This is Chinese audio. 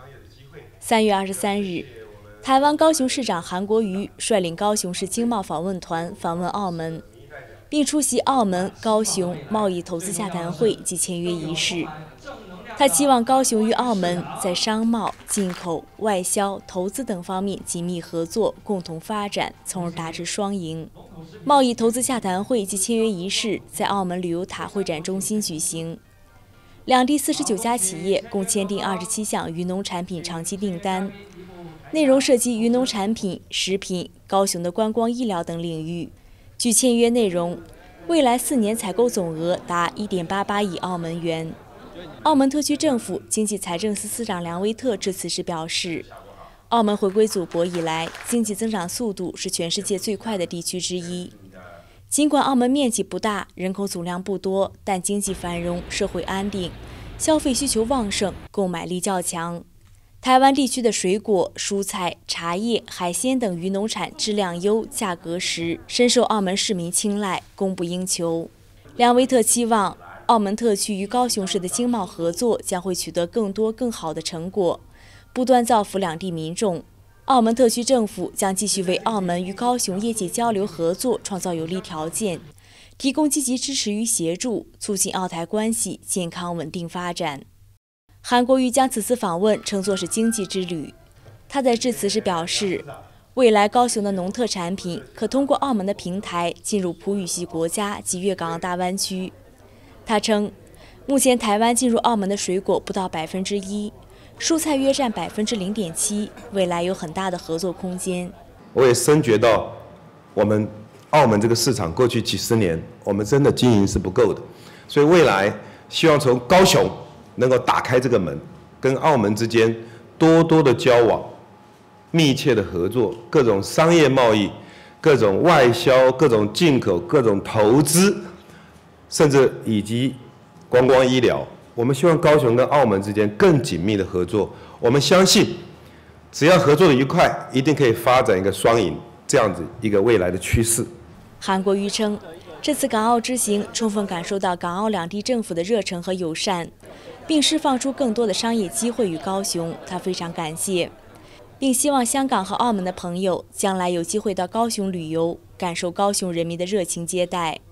3月23日，台湾高雄市长韩国瑜率领高雄市经贸访问团访问澳门，并出席澳门、高雄贸易投资洽谈会及签约仪式。他期望高雄与澳门在商贸、进口、外销、投资等方面紧密合作，共同发展，从而达至双赢。贸易投资洽谈会及签约仪式在澳门旅游塔会展中心举行，两地49家企业共签订27项渔农产品长期订单，内容涉及渔农产品、食品、高雄的观光医疗等领域。据签约内容，未来4年采购总额达1.88亿澳门元。澳门特区政府经济财政司司长梁威特致辞时表示，澳门回归祖国以来，经济增长速度是全世界最快的地区之一。尽管澳门面积不大，人口总量不多，但经济繁荣，社会安定，消费需求旺盛，购买力较强。台湾地区的水果、蔬菜、茶叶、海鲜等渔农产质量优、价格实，深受澳门市民青睐，供不应求。梁威特期望澳门特区与高雄市的经贸合作将会取得更多更好的成果，不断造福两地民众。澳门特区政府将继续为澳门与高雄业界交流合作创造有利条件，提供积极支持与协助，促进澳台关系健康稳定发展。韩国瑜将此次访问称作是经济之旅。他在致辞时表示，未来高雄的农特产品可通过澳门的平台进入葡语系国家及粤港澳大湾区。他称，目前台湾进入澳门的水果不到1%，蔬菜约占0.7%，未来有很大的合作空间。 我也深觉到，我们澳门这个市场过去几十年，我们真的经营是不够的，所以未来希望从高雄能够打开这个门，跟澳门之间多多的交往，密切的合作，各种商业贸易、各种外销、各种进口、各种投资，甚至以及观光医疗。我们希望高雄跟澳门之间更紧密的合作。我们相信，只要合作的愉快，一定可以发展一个双赢这样子一个未来的趋势。 韩国瑜称，这次港澳之行充分感受到港澳两地政府的热忱和友善，并释放出更多的商业机会与高雄，他非常感谢，并希望香港和澳门的朋友将来有机会到高雄旅游，感受高雄人民的热情接待。